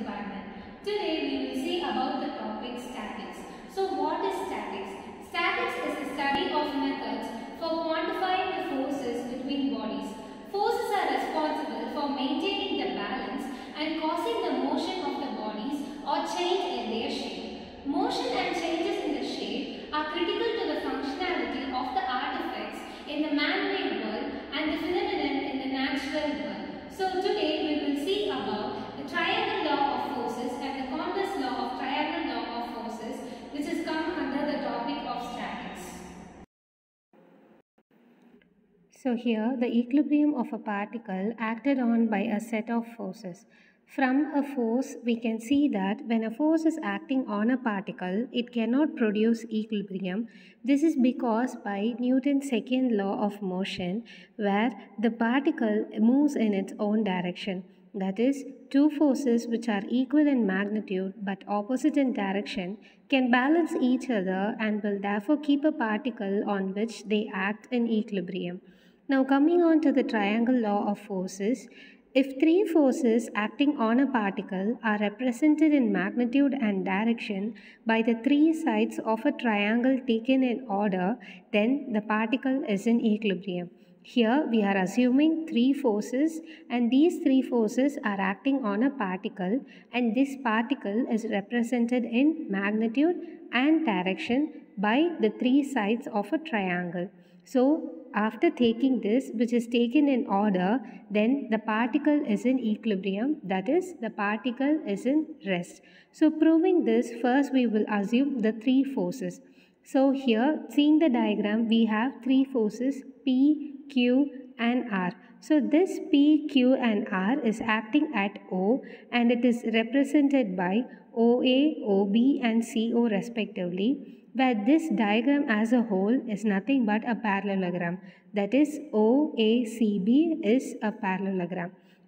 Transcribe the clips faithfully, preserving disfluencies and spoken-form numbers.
department. Today we will see about the topic statics. So what is statics? Statics is the study of methods for quantifying the forces between bodies. Forces are responsible for maintaining the balance and causing the motion of the bodies or change in their shape. Motion and changes in the shape are critical to the functionality of the artifacts in the man-made world and the phenomenon in the natural world. So today we will see about the triangle law of forces and the converse law of triangle law of forces, which has come under the topic of statics. So here the equilibrium of a particle acted on by a set of forces. From a force, we can see that when a force is acting on a particle, it cannot produce equilibrium. This is because by Newton's second law of motion, where the particle moves in its own direction. That is, two forces which are equal in magnitude but opposite in direction can balance each other and will therefore keep a particle on which they act in equilibrium. Now coming on to the triangle law of forces, if three forces acting on a particle are represented in magnitude and direction by the three sides of a triangle taken in order, then the particle is in equilibrium. Here we are assuming three forces, and these three forces are acting on a particle, and this particle is represented in magnitude and direction by the three sides of a triangle. So after taking this, which is taken in order, then the particle is in equilibrium, that is, the particle is in rest. So proving this, first we will assume the three forces. So here, seeing the diagram, we have three forces P, Q and R. So this P, Q and R is acting at O, and it is represented by O A, O B and C O respectively, where this diagram as a whole is nothing but a parallelogram. That is, O A C B is a parallelogram.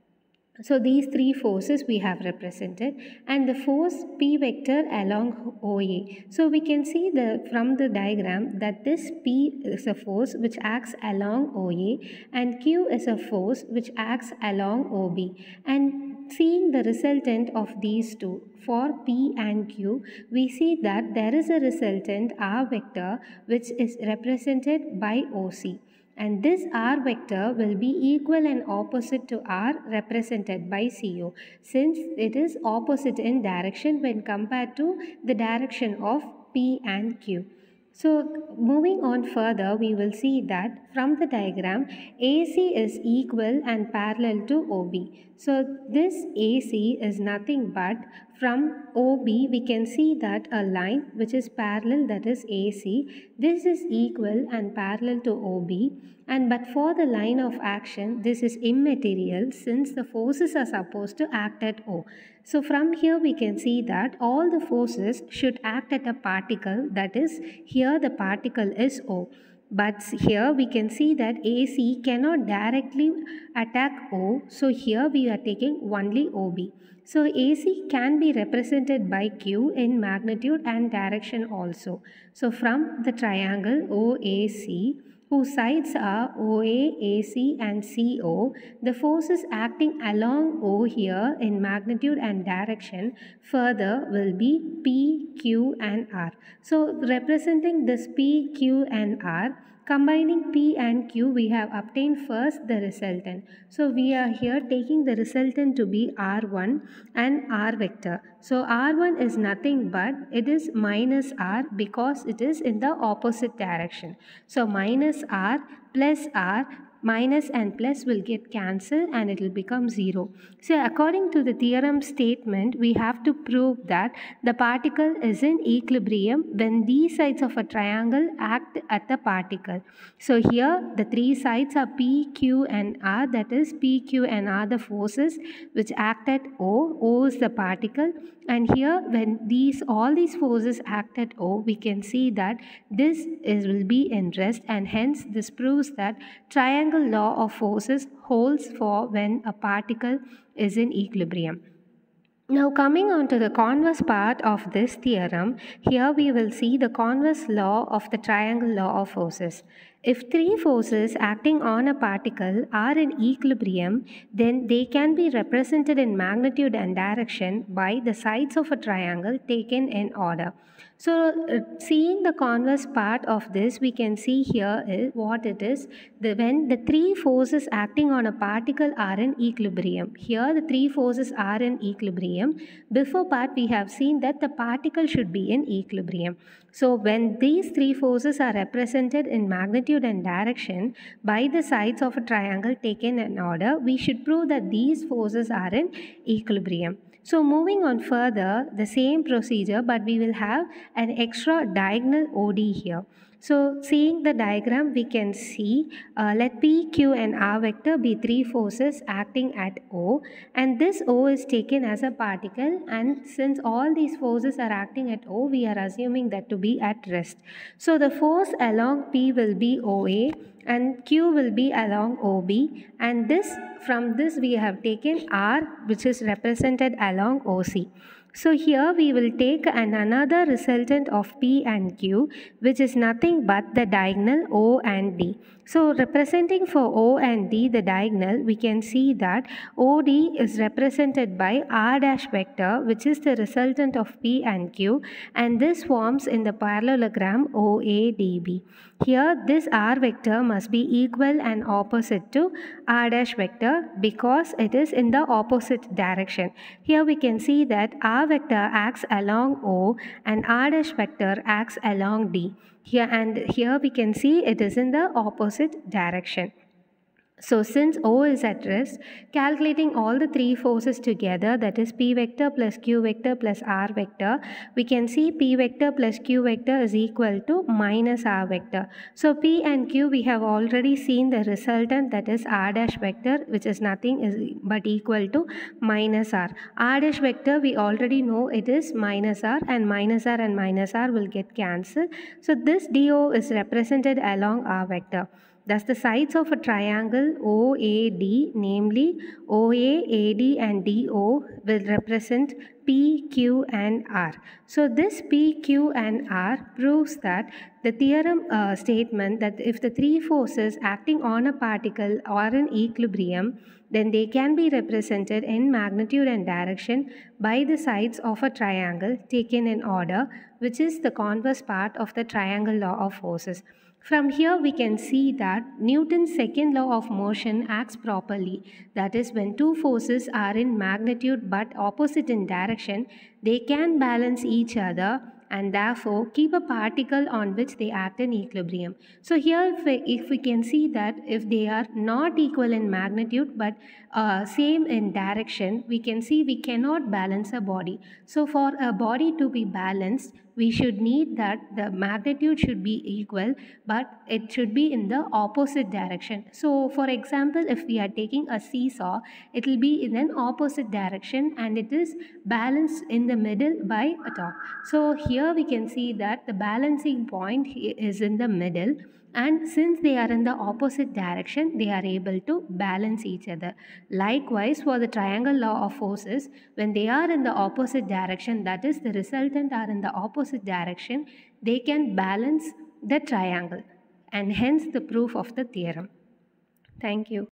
So these three forces we have represented, and the force P vector along O A. So we can see the from the diagram that this P is a force which acts along O A and Q is a force which acts along O B. And seeing the resultant of these two for P and Q, we see that there is a resultant R vector which is represented by O C. And this R vector will be equal and opposite to R represented by C O, since it is opposite in direction when compared to the direction of P and Q. So moving on further, we will see that from the diagram, A C is equal and parallel to O B. So this A C is nothing but from O B we can see that a line which is parallel, that is A C. This is equal and parallel to O B, and but for the line of action this is immaterial since the forces are supposed to act at O. So from here we can see that all the forces should act at a particle, that is, here the particle is O. But here we can see that A C cannot directly attack O, so here we are taking only O B. So A C can be represented by Q in magnitude and direction also. So from the triangle O A C, whose sides are O A, A C and C O, the forces acting along O here in magnitude and direction further will be P, Q and R. So representing this P, Q and R, combining P and Q, we have obtained first the resultant. So we are here taking the resultant to be R one and R vector. So R one is nothing but it is minus R because it is in the opposite direction. So minus R plus R, minus and plus will get cancelled and it will become zero. So according to the theorem statement, we have to prove that the particle is in equilibrium when these sides of a triangle act at the particle. So here the three sides are P, Q and R, that is P, Q and R the forces which act at O. O is the particle, and here when these all these forces act at O, we can see that this is will be in rest, and hence this proves that triangle law of forces holds for when a particle is in equilibrium. Now coming on to the converse part of this theorem, here we will see the converse law of the triangle law of forces. If three forces acting on a particle are in equilibrium, then they can be represented in magnitude and direction by the sides of a triangle taken in order. So, uh, seeing the converse part of this, we can see here is what it is. The, when the three forces acting on a particle are in equilibrium. Here the three forces are in equilibrium. Before part we have seen that the particle should be in equilibrium. So when these three forces are represented in magnitude and direction by the sides of a triangle taken in order, we should prove that these forces are in equilibrium. So moving on further, the same procedure, but we will have an extra diagonal O D here. So seeing the diagram, we can see uh, let P, Q and R vector be three forces acting at O, and this O is taken as a particle, and since all these forces are acting at O, we are assuming that to be at rest. So the force along P will be O A and Q will be along O B, and this from this we have taken R, which is represented along O C. So here we will take an another resultant of P and Q, which is nothing but the diagonal O and D. So representing for O and D the diagonal, we can see that O D is represented by R dash vector, which is the resultant of P and Q, and this forms in the parallelogram O A D B. Here this R vector must be equal and opposite to R dash vector because it is in the opposite direction. Here we can see that R vector acts along O and R dash vector acts along D. Here and here we can see it is in the opposite direction. So since O is at rest, calculating all the three forces together, that is P vector plus Q vector plus R vector, we can see P vector plus Q vector is equal to minus R vector. So P and Q we have already seen the resultant, that is R dash vector, which is nothing is but equal to minus R. R dash vector we already know it is minus R, and minus R and minus R will get cancelled. So this D O is represented along R vector. Thus, the sides of a triangle O A D, namely O A, A D and D O, will represent P, Q and R. So, this P, Q and R proves that the theorem uh, statement that if the three forces acting on a particle are in equilibrium, then they can be represented in magnitude and direction by the sides of a triangle taken in order, which is the converse part of the triangle law of forces. From here we can see that Newton's second law of motion acts properly. That is, when two forces are in magnitude but opposite in direction, they can balance each other and therefore keep a particle on which they act in equilibrium. So here if we, if we can see that if they are not equal in magnitude but uh, same in direction, we can see we cannot balance a body. So for a body to be balanced, we should need that the magnitude should be equal, but it should be in the opposite direction. So for example, if we are taking a seesaw, it will be in an opposite direction and it is balanced in the middle by a top. So here we can see that the balancing point is in the middle, and since they are in the opposite direction, they are able to balance each other. Likewise, for the triangle law of forces, when they are in the opposite direction, that is the resultant are in the opposite direction, they can balance the triangle, and hence the proof of the theorem. Thank you.